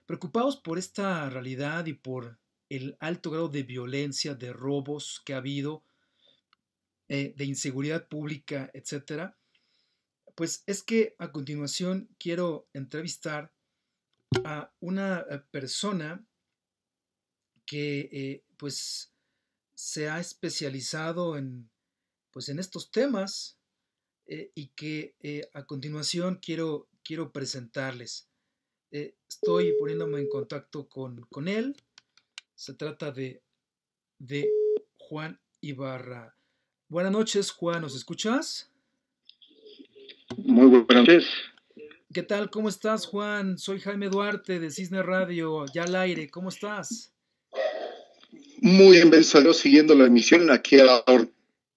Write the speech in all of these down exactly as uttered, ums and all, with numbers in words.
Preocupados por esta realidad y por el alto grado de violencia, de robos que ha habido, eh, de inseguridad pública, etcétera, pues es que a continuación quiero entrevistar a una eh, persona que eh, pues se ha especializado en, pues, en estos temas eh, y que eh, a continuación quiero, quiero presentarles. Eh, estoy poniéndome en contacto con, con él. Se trata de, de Juan Ibarra. Buenas noches, Juan, ¿nos escuchas? Muy buenas noches. ¿Qué tal? ¿Cómo estás, Juan? Soy Jaime Duarte de Cisne Radio, ya al aire. ¿Cómo estás? Muy bien, gracias a Dios, siguiendo la emisión aquí a la hora.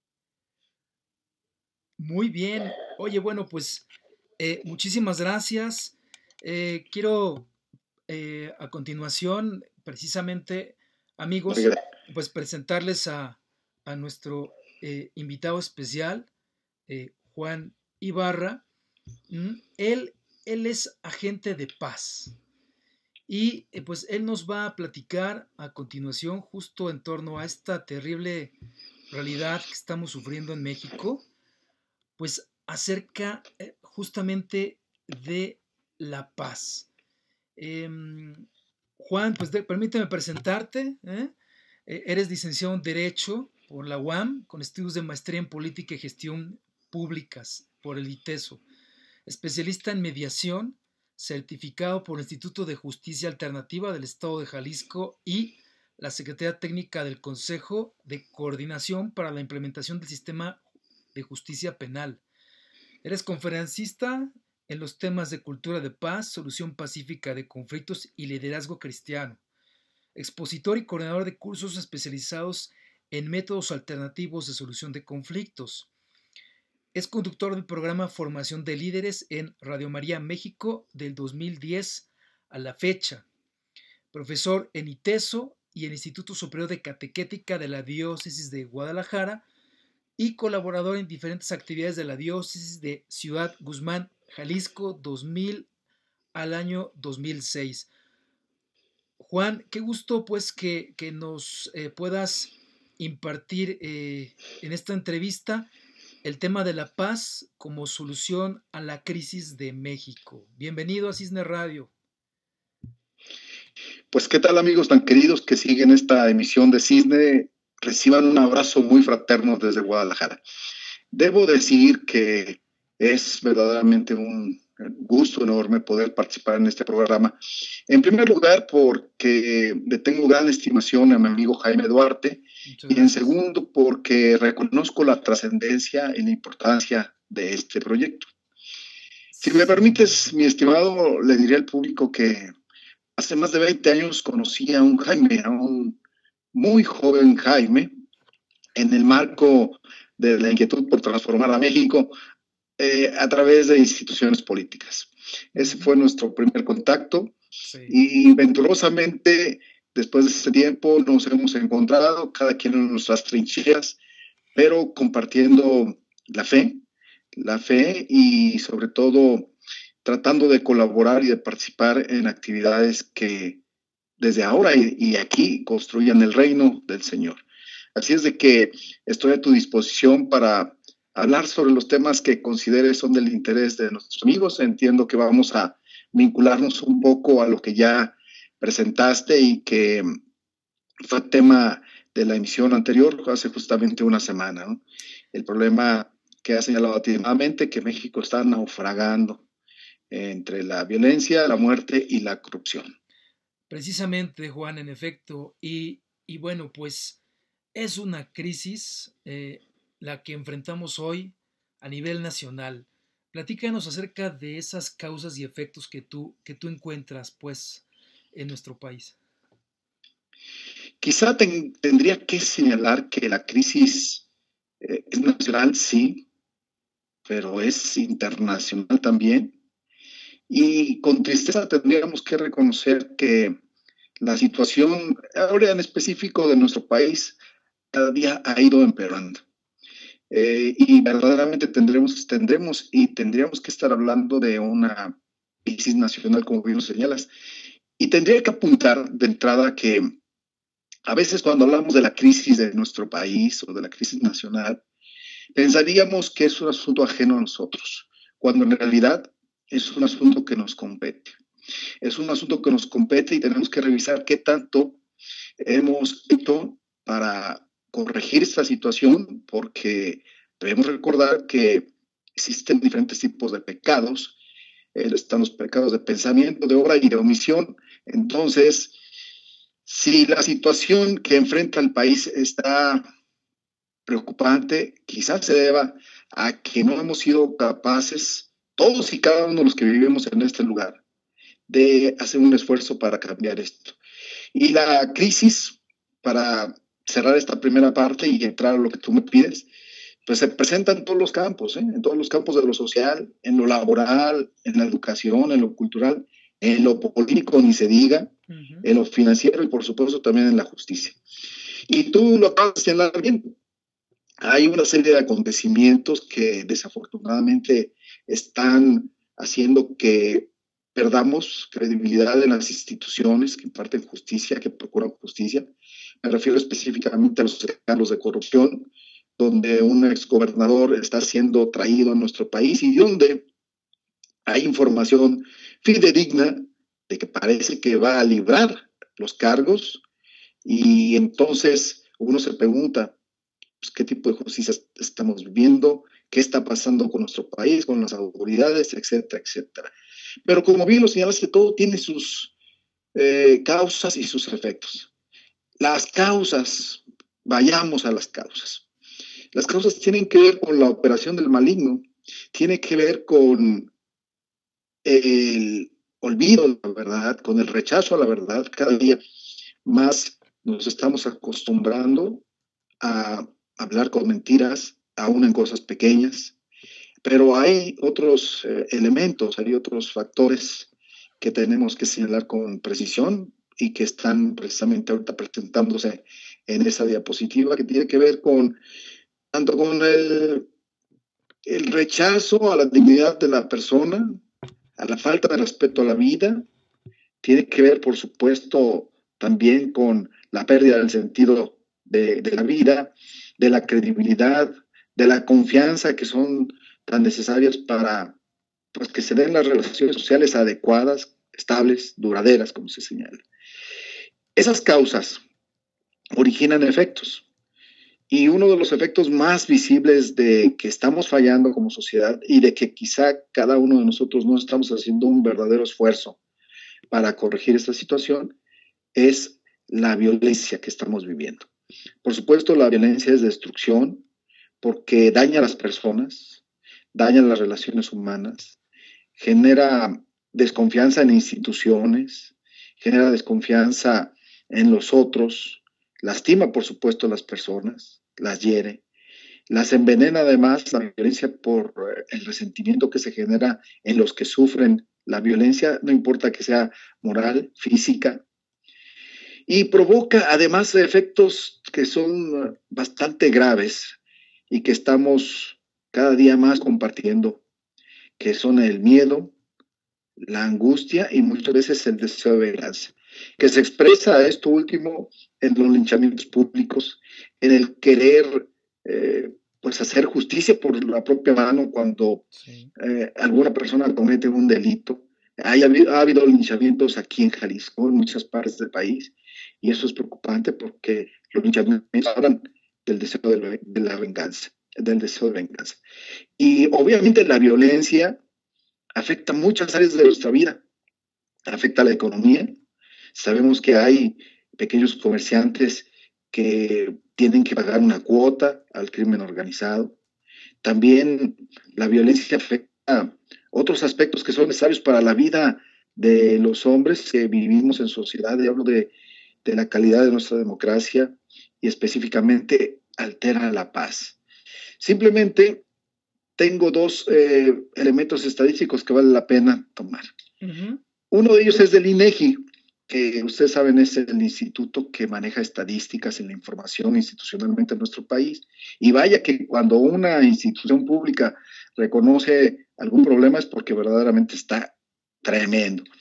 Muy bien. Oye, bueno, pues eh, muchísimas gracias. Eh, quiero eh, a continuación, precisamente, amigos, pues presentarles a, a nuestro eh, invitado especial, eh, Juan Ibarra. ¿Mm? Él, él es agente de paz y eh, pues él nos va a platicar a continuación justo en torno a esta terrible realidad que estamos sufriendo en México, pues acerca eh, justamente de la paz. Eh, Juan, pues de, permíteme presentarte. ¿eh? Eh, eres licenciado en Derecho por la U A M, con estudios de maestría en Política y Gestión Públicas por el ITESO. Especialista en mediación, certificado por el Instituto de Justicia Alternativa del Estado de Jalisco y la Secretaría Técnica del Consejo de Coordinación para la Implementación del Sistema de Justicia Penal. Eres conferencista en los temas de cultura de paz, solución pacífica de conflictos y liderazgo cristiano. Expositor y coordinador de cursos especializados en métodos alternativos de solución de conflictos. Es conductor del programa Formación de Líderes en Radio María México del dos mil diez a la fecha. Profesor en ITESO y el Instituto Superior de Catequética de la Diócesis de Guadalajara y colaborador en diferentes actividades de la Diócesis de Ciudad Guzmán, Jalisco, dos mil al año dos mil seis. Juan, qué gusto pues que, que nos eh, puedas impartir eh, en esta entrevista el tema de la paz como solución a la crisis de México. Bienvenido a Cisne Radio. Pues qué tal, amigos tan queridos que siguen esta emisión de Cisne, reciban un abrazo muy fraterno desde Guadalajara. Debo decir que es verdaderamente un gusto enorme poder participar en este programa. En primer lugar, porque le tengo gran estimación a mi amigo Jaime Duarte, y en segundo, porque reconozco la trascendencia y la importancia de este proyecto. Si me permites, mi estimado, le diré al público que hace más de veinte años conocí a un Jaime, a un muy joven Jaime, en el marco de la inquietud por transformar a México eh, a través de instituciones políticas. Ese fue nuestro primer contacto, sí. Y venturosamente, después de ese tiempo, nos hemos encontrado, cada quien en nuestras trincheras, pero compartiendo la fe, la fe y sobre todo tratando de colaborar y de participar en actividades que desde ahora y, y aquí construyan el reino del Señor. Así es de que estoy a tu disposición para hablar sobre los temas que consideres son del interés de nuestros amigos. Entiendo que vamos a vincularnos un poco a lo que ya presentaste y que fue tema de la emisión anterior, hace justamente una semana, ¿no? El problema que ha señalado atinadamente, que México está naufragando entre la violencia, la muerte y la corrupción. Precisamente, Juan, en efecto, y, y bueno, pues es una crisis eh, la que enfrentamos hoy a nivel nacional. Platícanos acerca de esas causas y efectos que tú, que tú encuentras, pues, en nuestro país. Quizá ten, tendría que señalar que la crisis eh, es nacional, sí, pero es internacional también. Y con tristeza tendríamos que reconocer que la situación, ahora en específico de nuestro país, cada día ha ido empeorando. Eh, y verdaderamente tendremos, tendremos y tendríamos que estar hablando de una crisis nacional, como bien señalas. Y tendría que apuntar de entrada que a veces cuando hablamos de la crisis de nuestro país o de la crisis nacional, pensaríamos que es un asunto ajeno a nosotros, cuando en realidad es un asunto que nos compete. Es un asunto que nos compete y tenemos que revisar qué tanto hemos hecho para corregir esta situación, porque debemos recordar que existen diferentes tipos de pecados. Eh, están los pecados de pensamiento, de obra y de omisión. Entonces, si la situación que enfrenta el país está preocupante, quizás se deba a que no hemos sido capaces, todos y cada uno de los que vivimos en este lugar, de hacer un esfuerzo para cambiar esto. Y la crisis, para cerrar esta primera parte y entrar a lo que tú me pides, pues se presenta en todos los campos, ¿eh? En todos los campos de lo social, en lo laboral, en la educación, en lo cultural, en lo político, ni se diga, uh-huh. En lo financiero y por supuesto también en la justicia. Y tú lo acabas de señalar bien. Hay una serie de acontecimientos que desafortunadamente están haciendo que perdamos credibilidad en las instituciones que imparten justicia, que procuran justicia. Me refiero específicamente a los escándalos de corrupción, donde un exgobernador está siendo traído a nuestro país y donde hay información fidedigna de que parece que va a librar los cargos, y entonces uno se pregunta, pues, ¿qué tipo de justicia estamos viviendo? ¿Qué está pasando con nuestro país, con las autoridades, etcétera, etcétera? Pero como bien lo señalaste, todo tiene sus eh, causas y sus efectos. Las causas, vayamos a las causas. Las causas tienen que ver con la operación del maligno, tiene que ver con el olvido de la verdad, con el rechazo a la verdad. Cada día más nos estamos acostumbrando a hablar con mentiras, aún en cosas pequeñas, pero hay otros eh, elementos, hay otros factores que tenemos que señalar con precisión y que están precisamente ahorita presentándose en esa diapositiva, que tiene que ver con tanto con el, el rechazo a la dignidad de la persona, a la falta de respeto a la vida, tiene que ver, por supuesto, también con la pérdida del sentido de, de la vida, de la credibilidad, de la confianza, que son tan necesarias para, pues, que se den las relaciones sociales adecuadas, estables, duraderas, como se señala. Esas causas originan efectos. Y uno de los efectos más visibles de que estamos fallando como sociedad y de que quizá cada uno de nosotros no estamos haciendo un verdadero esfuerzo para corregir esta situación es la violencia que estamos viviendo. Por supuesto, la violencia es destrucción porque daña a las personas, daña las relaciones humanas, genera desconfianza en instituciones, genera desconfianza en los otros, lastima, por supuesto, a las personas, las hiere, las envenena además la violencia por el resentimiento que se genera en los que sufren la violencia, no importa que sea moral, física, y provoca además efectos que son bastante graves y que estamos cada día más compartiendo, que son el miedo, la angustia y muchas veces el deseo de venganza, que se expresa esto último en los linchamientos públicos, en el querer eh, pues hacer justicia por la propia mano cuando sí. eh, alguna persona comete un delito. Hay, ha habido linchamientos aquí en Jalisco, en muchas partes del país, y eso es preocupante porque los linchamientos hablan del deseo de la, de la venganza, del deseo de venganza. Y obviamente la violencia afecta muchas áreas de nuestra vida, afecta la economía. Sabemos que hay pequeños comerciantes que tienen que pagar una cuota al crimen organizado. También la violencia afecta otros aspectos que son necesarios para la vida de los hombres que vivimos en sociedad. Y hablo de, de la calidad de nuestra democracia y específicamente altera la paz. Simplemente tengo dos eh, elementos estadísticos que vale la pena tomar. Uh-huh. Uno de ellos es del INEGI, que ustedes saben es el instituto que maneja estadísticas en la información institucionalmente en nuestro país. Y vaya que cuando una institución pública reconoce algún problema es porque verdaderamente está tremendo.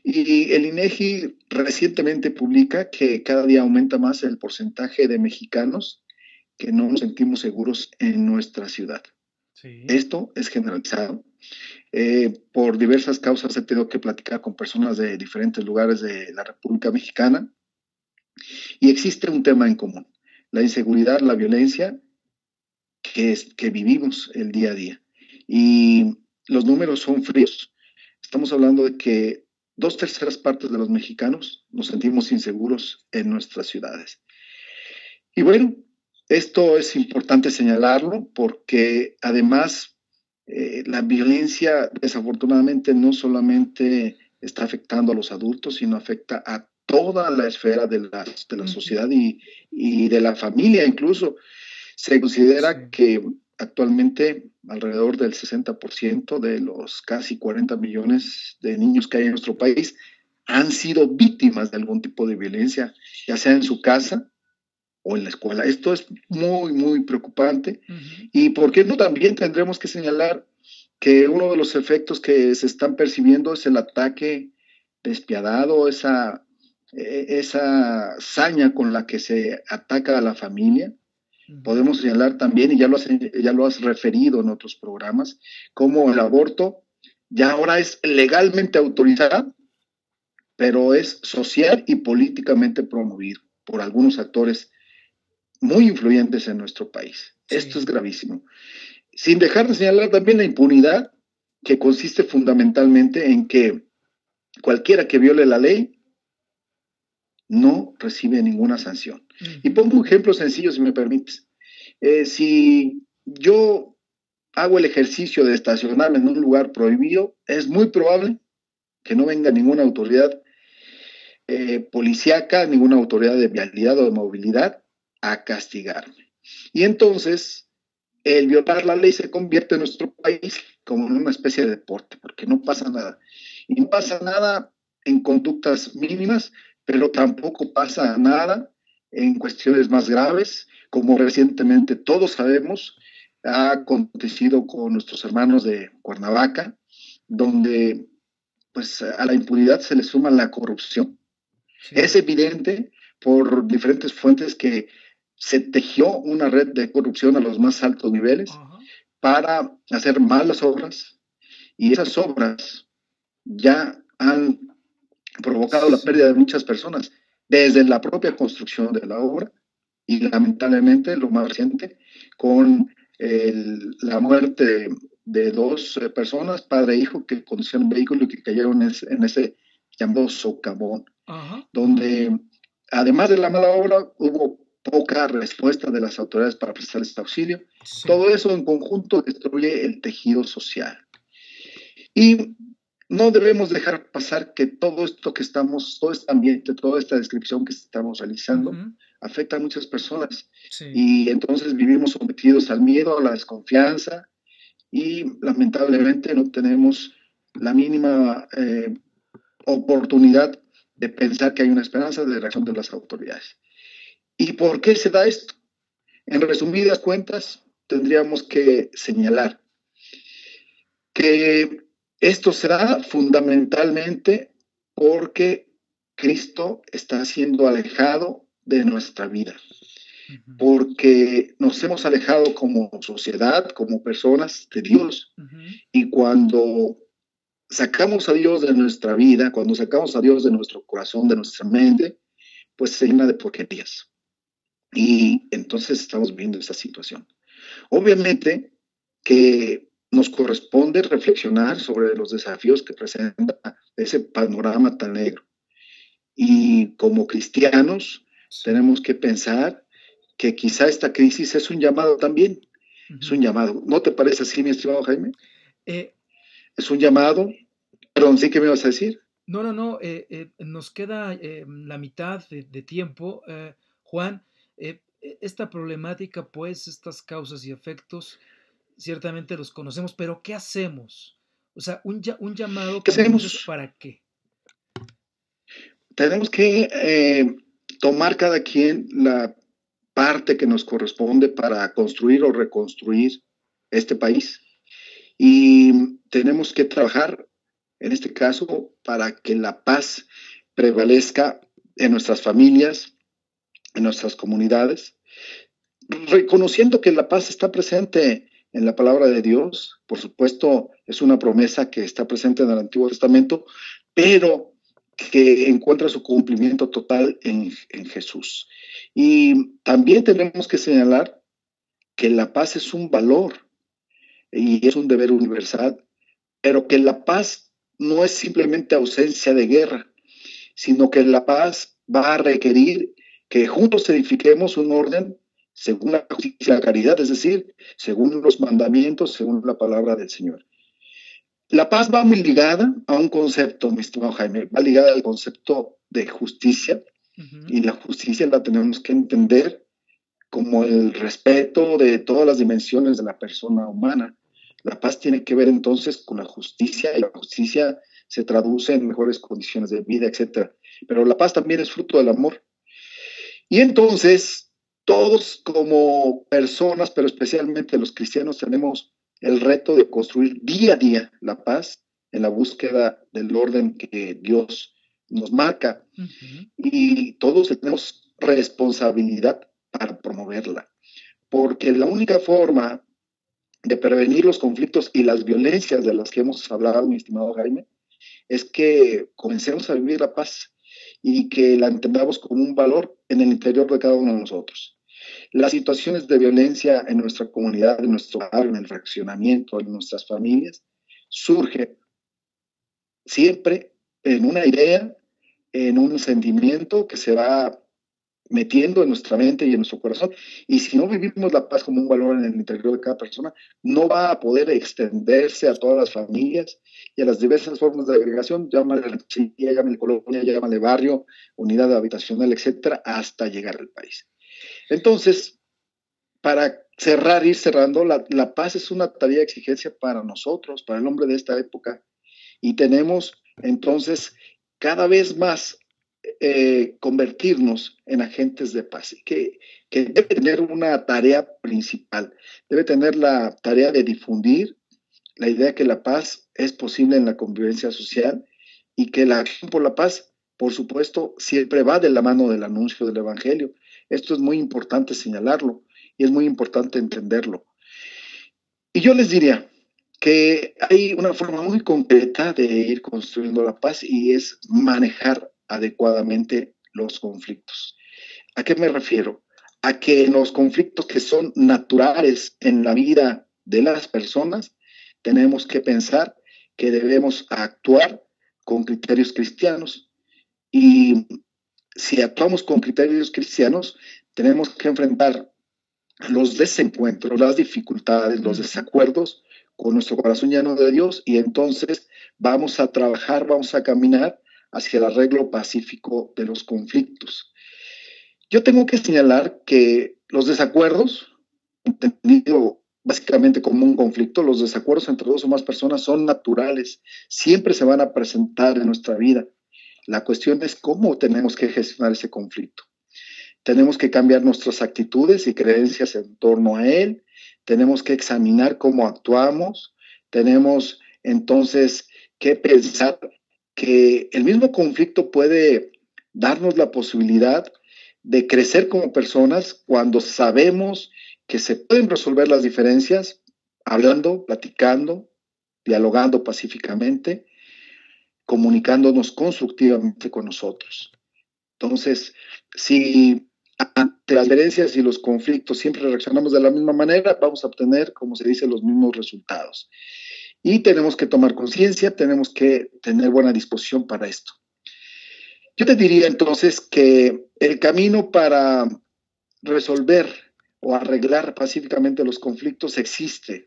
Y el INEGI recientemente publica que cada día aumenta más el porcentaje de mexicanos que no nos sentimos seguros en nuestra ciudad. Sí. Esto es generalizado. Eh, por diversas causas he tenido que platicar con personas de diferentes lugares de la República Mexicana y existe un tema en común: la inseguridad, la violencia que, es, que vivimos el día a día. Y los números son fríos. Estamos hablando de que dos terceras partes de los mexicanos nos sentimos inseguros en nuestras ciudades. Y bueno, esto es importante señalarlo porque además eh, la violencia desafortunadamente no solamente está afectando a los adultos, sino afecta a toda la esfera de la, de la sociedad y, y de la familia incluso. Se considera sí. que actualmente alrededor del sesenta por ciento de los casi cuarenta millones de niños que hay en nuestro país han sido víctimas de algún tipo de violencia, ya sea en su casa o en la escuela. Esto es muy, muy preocupante. Uh-huh. Y por qué no, también tendremos que señalar que uno de los efectos que se están percibiendo es el ataque despiadado, esa, esa saña con la que se ataca a la familia. Podemos señalar también, y ya lo, has, ya lo has referido en otros programas, cómo el aborto ya ahora es legalmente autorizado, pero es social y políticamente promovido por algunos actores muy influyentes en nuestro país. Sí. Esto es gravísimo. Sin dejar de señalar también la impunidad, que consiste fundamentalmente en que cualquiera que viole la ley no recibe ninguna sanción. Uh-huh. Y pongo un ejemplo sencillo, si me permites. Eh, si yo hago el ejercicio de estacionarme en un lugar prohibido, es muy probable que no venga ninguna autoridad eh, policíaca, ninguna autoridad de vialidad o de movilidad a castigarme. Y entonces, el violar la ley se convierte en nuestro país como en una especie de deporte, porque no pasa nada. Y no pasa nada en conductas mínimas, pero tampoco pasa nada en cuestiones más graves, como recientemente todos sabemos ha acontecido con nuestros hermanos de Cuernavaca, donde pues a la impunidad se le suma la corrupción. Sí. Es evidente por diferentes fuentes que se tejió una red de corrupción a los más altos niveles uh-huh. para hacer malas obras, y esas obras ya han provocado la pérdida de muchas personas, desde la propia construcción de la obra y lamentablemente lo más reciente con el, la muerte de, de dos eh, personas, padre e hijo, que conducían un vehículo y que cayeron en ese, en ese llamado socavón, uh-huh. donde además de la mala obra hubo poca respuesta de las autoridades para prestar este auxilio. Sí. Todo eso en conjunto destruye el tejido social. Y no debemos dejar pasar que todo esto que estamos, todo este ambiente, toda esta descripción que estamos realizando, uh-huh. afecta a muchas personas. Sí. Y entonces vivimos sometidos al miedo, a la desconfianza, y lamentablemente no tenemos la mínima eh, oportunidad de pensar que hay una esperanza de reacción de las autoridades. ¿Y por qué se da esto? En resumidas cuentas, tendríamos que señalar que esto se da fundamentalmente porque Cristo está siendo alejado de nuestra vida, uh-huh. porque nos hemos alejado como sociedad, como personas de Dios, uh-huh. y cuando sacamos a Dios de nuestra vida, cuando sacamos a Dios de nuestro corazón, de nuestra mente, pues se llena de porquerías. Y entonces estamos viendo esa situación. Obviamente que nos corresponde reflexionar sobre los desafíos que presenta ese panorama tan negro. Y como cristianos tenemos que pensar que quizá esta crisis es un llamado también. Uh-huh. Es un llamado. ¿No te parece así, mi estimado Jaime? Eh, es un llamado. Perdón, ¿sí que me vas a decir? No, no, no. Eh, eh, nos queda eh, la mitad de, de tiempo. Eh, Juan, eh, esta problemática, pues, estas causas y efectos, ciertamente los conocemos, pero ¿qué hacemos? O sea, un, un llamado ¿Qué hacemos? ¿Para qué? Tenemos que eh, tomar cada quien la parte que nos corresponde para construir o reconstruir este país. Y tenemos que trabajar en este caso, para que la paz prevalezca en nuestras familias, en nuestras comunidades, reconociendo que la paz está presente en la palabra de Dios. Por supuesto, es una promesa que está presente en el Antiguo Testamento, pero que encuentra su cumplimiento total en, en Jesús. Y también tenemos que señalar que la paz es un valor y es un deber universal, pero que la paz no es simplemente ausencia de guerra, sino que la paz va a requerir que juntos edifiquemos un orden según la justicia y la caridad, es decir, según los mandamientos, según la palabra del Señor. La paz va muy ligada a un concepto, mi estimado Jaime, va ligada al concepto de justicia, uh-huh. Y la justicia la tenemos que entender como el respeto de todas las dimensiones de la persona humana. La paz tiene que ver entonces con la justicia, y la justicia se traduce en mejores condiciones de vida, etcétera. Pero la paz también es fruto del amor. Y entonces, todos como personas, pero especialmente los cristianos, tenemos el reto de construir día a día la paz en la búsqueda del orden que Dios nos marca. Uh-huh. Y todos tenemos responsabilidad para promoverla, porque la única forma de prevenir los conflictos y las violencias de las que hemos hablado, mi estimado Jaime, es que comencemos a vivir la paz y que la entendamos como un valor en el interior de cada uno de nosotros. Las situaciones de violencia en nuestra comunidad, en nuestro hogar, en el fraccionamiento, en nuestras familias, surgen siempre en una idea, en un sentimiento que se va metiendo en nuestra mente y en nuestro corazón. Y si no vivimos la paz como un valor en el interior de cada persona, no va a poder extenderse a todas las familias y a las diversas formas de agregación, llámale ranchería, llámale colonia, llámale barrio, unidad habitacional, etcétera, hasta llegar al país. Entonces, para cerrar, ir cerrando, la, la paz es una tarea de exigencia para nosotros, para el hombre de esta época, y tenemos entonces cada vez más Eh, convertirnos en agentes de paz, que, que debe tener una tarea principal, debe tener la tarea de difundir la idea que la paz es posible en la convivencia social y que la acción por la paz, por supuesto, siempre va de la mano del anuncio del Evangelio. Esto es muy importante señalarlo y es muy importante entenderlo. Y yo les diría que hay una forma muy concreta de ir construyendo la paz y es manejar adecuadamente los conflictos. ¿A qué me refiero? A que los conflictos que son naturales en la vida de las personas, tenemos que pensar que debemos actuar con criterios cristianos. Y si actuamos con criterios cristianos, tenemos que enfrentar los desencuentros, las dificultades, los desacuerdos con nuestro corazón lleno de Dios, y entonces vamos a trabajar, vamos a caminar hacia el arreglo pacífico de los conflictos. Yo tengo que señalar que los desacuerdos, entendido básicamente como un conflicto, los desacuerdos entre dos o más personas son naturales, siempre se van a presentar en nuestra vida. La cuestión es cómo tenemos que gestionar ese conflicto. Tenemos que cambiar nuestras actitudes y creencias en torno a él, tenemos que examinar cómo actuamos, tenemos entonces que pensar que el mismo conflicto puede darnos la posibilidad de crecer como personas cuando sabemos que se pueden resolver las diferencias hablando, platicando, dialogando pacíficamente, comunicándonos constructivamente con nosotros. Entonces, si ante las diferencias y los conflictos siempre reaccionamos de la misma manera, vamos a obtener, como se dice, los mismos resultados. Y tenemos que tomar conciencia, tenemos que tener buena disposición para esto. Yo te diría entonces que el camino para resolver o arreglar pacíficamente los conflictos existe.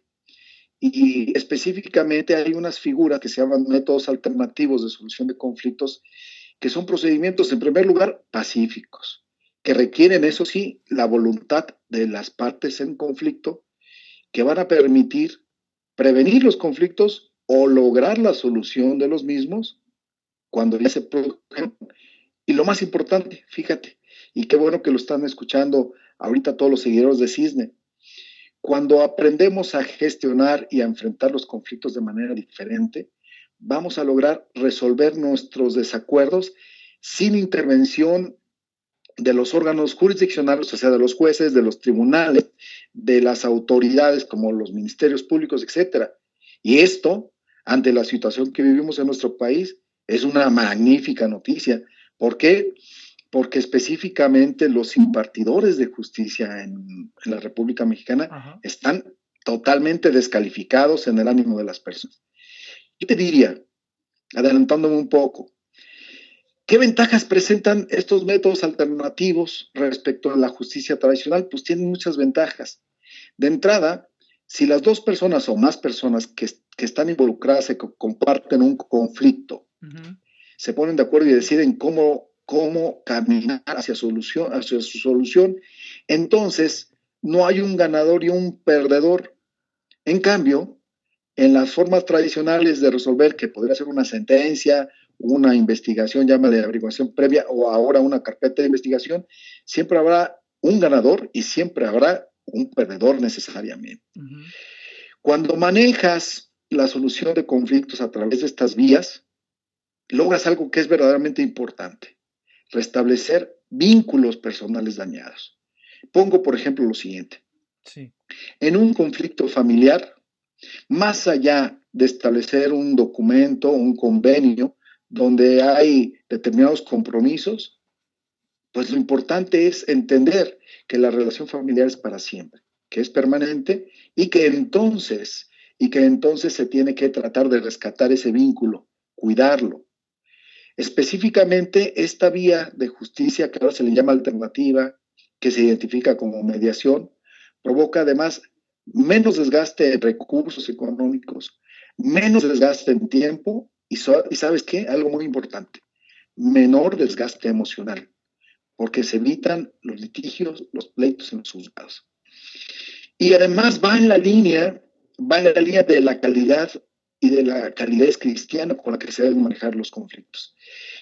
Y específicamente hay unas figuras que se llaman métodos alternativos de solución de conflictos, que son procedimientos, en primer lugar, pacíficos, que requieren, eso sí, la voluntad de las partes en conflicto, que van a permitir prevenir los conflictos o lograr la solución de los mismos cuando ya se produjeron. Y lo más importante, fíjate, y qué bueno que lo están escuchando ahorita todos los seguidores de Cisne, cuando aprendemos a gestionar y a enfrentar los conflictos de manera diferente, vamos a lograr resolver nuestros desacuerdos sin intervención de los órganos jurisdiccionales, o sea, de los jueces, de los tribunales, de las autoridades como los ministerios públicos, etcétera. Y esto, ante la situación que vivimos en nuestro país, es una magnífica noticia. ¿Por qué? Porque específicamente los impartidores de justicia en, en la República Mexicana Ajá. están totalmente descalificados en el ánimo de las personas. Yo te diría, adelantándome un poco, ¿qué ventajas presentan estos métodos alternativos respecto a la justicia tradicional? Pues tienen muchas ventajas. De entrada, si las dos personas o más personas que, que están involucradas se comparten un conflicto, uh-huh. se ponen de acuerdo y deciden cómo, cómo caminar hacia, solución, hacia su solución, entonces no hay un ganador y un perdedor. En cambio, en las formas tradicionales de resolver, que podría ser una sentencia, una investigación, llámale averiguación previa, o ahora una carpeta de investigación, siempre habrá un ganador y siempre habrá un perdedor necesariamente. Uh-huh. Cuando manejas la solución de conflictos a través de estas vías, logras algo que es verdaderamente importante: restablecer vínculos personales dañados. Pongo, por ejemplo, lo siguiente. Sí. En un conflicto familiar, más allá de establecer un documento, un convenio, donde hay determinados compromisos, pues lo importante es entender que la relación familiar es para siempre, que es permanente y que entonces, y que entonces se tiene que tratar de rescatar ese vínculo, cuidarlo. Específicamente, esta vía de justicia, que ahora se le llama alternativa, que se identifica como mediación, provoca además menos desgaste de recursos económicos, menos desgaste en tiempo y, so, y ¿sabes qué? Algo muy importante, menor desgaste emocional, porque se evitan los litigios, los pleitos en los juzgados. Y además va en la línea, va en la línea de la calidad y de la calidez cristiana con la que se deben manejar los conflictos.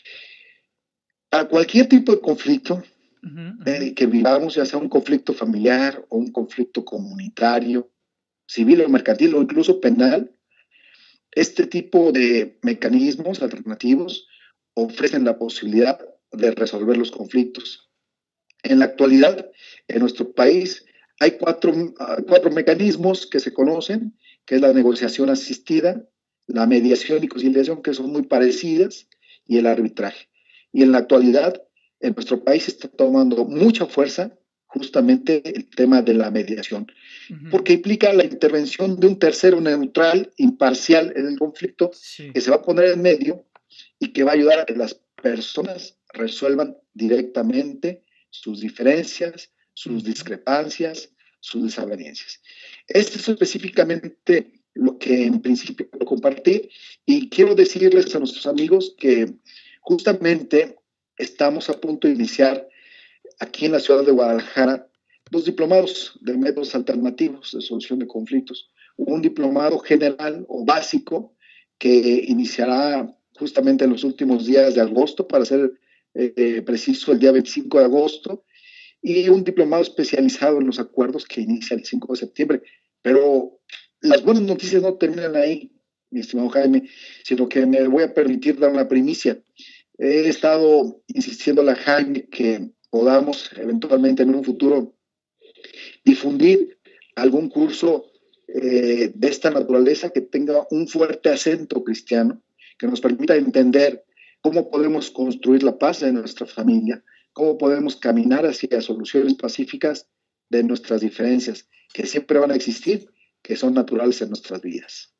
A cualquier tipo de conflicto uh-huh, uh-huh. Eh, que vivamos, ya sea un conflicto familiar o un conflicto comunitario, civil o mercantil o incluso penal, este tipo de mecanismos alternativos ofrecen la posibilidad de resolver los conflictos. En la actualidad, en nuestro país, hay cuatro, cuatro mecanismos que se conocen, que es la negociación asistida, la mediación y conciliación, que son muy parecidas, y el arbitraje. Y en la actualidad, en nuestro país está tomando mucha fuerza justamente el tema de la mediación, uh-huh. porque implica la intervención de un tercero neutral, imparcial en el conflicto, sí. que se va a poner en medio y que va a ayudar a que las personas resuelvan directamente sus diferencias, sus uh-huh. discrepancias, sus desavenencias. Esto es específicamente lo que en principio quiero compartir, y quiero decirles a nuestros amigos que justamente estamos a punto de iniciar aquí en la ciudad de Guadalajara dos diplomados de métodos alternativos de solución de conflictos. Un diplomado general o básico que iniciará justamente en los últimos días de agosto, para ser eh, preciso, el día veinticinco de agosto, y un diplomado especializado en los acuerdos que inicia el cinco de septiembre. Pero las buenas noticias no terminan ahí, mi estimado Jaime, sino que me voy a permitir dar una primicia. He estado insistiendo a Jaime que podamos eventualmente en un futuro difundir algún curso eh, de esta naturaleza que tenga un fuerte acento cristiano, que nos permita entender cómo podemos construir la paz en nuestra familia, cómo podemos caminar hacia soluciones pacíficas de nuestras diferencias, que siempre van a existir, que son naturales en nuestras vidas.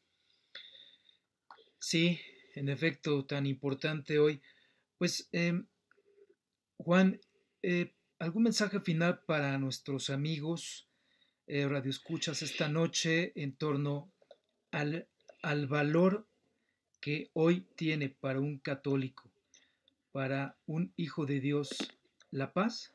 Sí, en efecto, tan importante hoy. Pues, eh, Juan, eh, ¿algún mensaje final para nuestros amigos eh, radioescuchas esta noche en torno al, al valor que hoy tiene para un católico, para un hijo de Dios, la paz?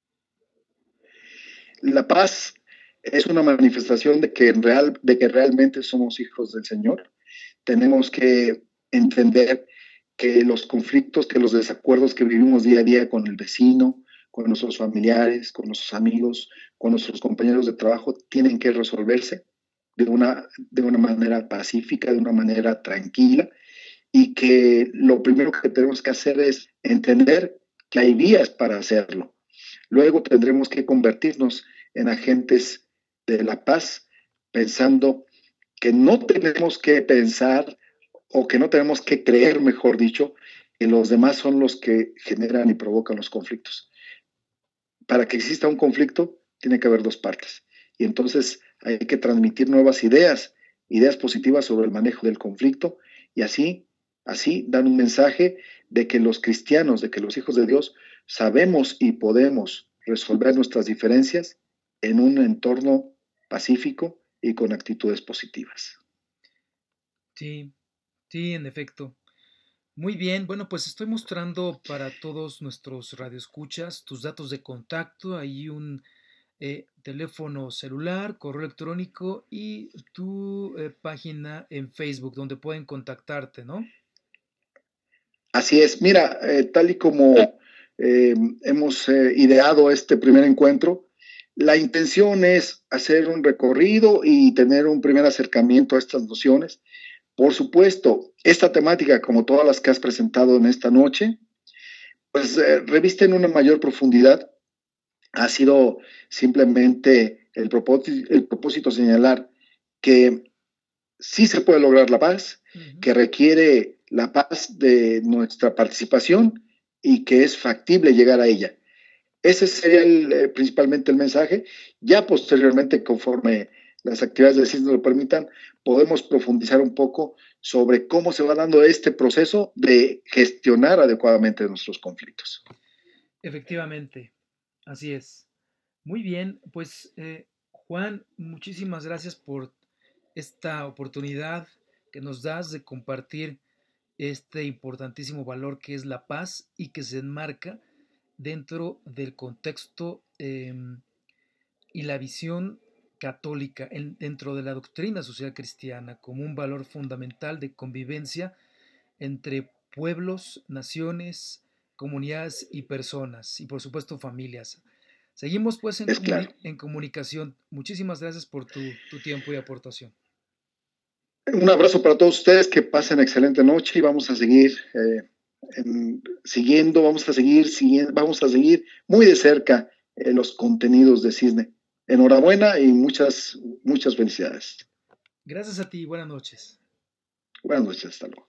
La paz es una manifestación de que, en real, de que realmente somos hijos del Señor. Tenemos que entender que los conflictos, que los desacuerdos que vivimos día a día con el vecino, con nuestros familiares, con nuestros amigos, con nuestros compañeros de trabajo, tienen que resolverse de una, de una manera pacífica, de una manera tranquila, y que lo primero que tenemos que hacer es entender que hay vías para hacerlo. Luego tendremos que convertirnos en agentes de la paz, pensando que no tenemos que pensar o que no tenemos que creer, mejor dicho, que los demás son los que generan y provocan los conflictos. Para que exista un conflicto, tiene que haber dos partes. Y entonces hay que transmitir nuevas ideas, ideas positivas sobre el manejo del conflicto, y así, así dan un mensaje de que los cristianos, de que los hijos de Dios, sabemos y podemos resolver nuestras diferencias en un entorno pacífico y con actitudes positivas. Sí, sí, en efecto. Muy bien, bueno, pues estoy mostrando para todos nuestros radioescuchas tus datos de contacto, ahí un eh, teléfono celular, correo electrónico y tu eh, página en Facebook donde pueden contactarte, ¿no? Así es, mira, eh, tal y como eh, hemos eh, ideado este primer encuentro, la intención es hacer un recorrido y tener un primer acercamiento a estas nociones. Por supuesto, esta temática, como todas las que has presentado en esta noche, pues eh, revisten una mayor profundidad. Ha sido simplemente el propósito, el propósito señalar que sí se puede lograr la paz, uh-huh. que requiere la paz de nuestra participación y que es factible llegar a ella. Ese sería el, eh, principalmente el mensaje. Ya posteriormente, conforme las actividades del CISNE lo permitan, podemos profundizar un poco sobre cómo se va dando este proceso de gestionar adecuadamente nuestros conflictos. Efectivamente, así es. Muy bien, pues eh, Juan, muchísimas gracias por esta oportunidad que nos das de compartir este importantísimo valor que es la paz y que se enmarca dentro del contexto eh, y la visión católica en, dentro de la doctrina social cristiana como un valor fundamental de convivencia entre pueblos, naciones, comunidades y personas y por supuesto familias. Seguimos pues en, comuni- en comunicación. Muchísimas gracias por tu, tu tiempo y aportación. Un abrazo para todos ustedes, que pasen excelente noche y vamos a seguir eh, en, siguiendo, vamos a seguir, siguiendo, vamos a seguir muy de cerca eh, los contenidos de CISNE. Enhorabuena y muchas, muchas felicidades. Gracias a ti y buenas noches. Buenas noches, hasta luego.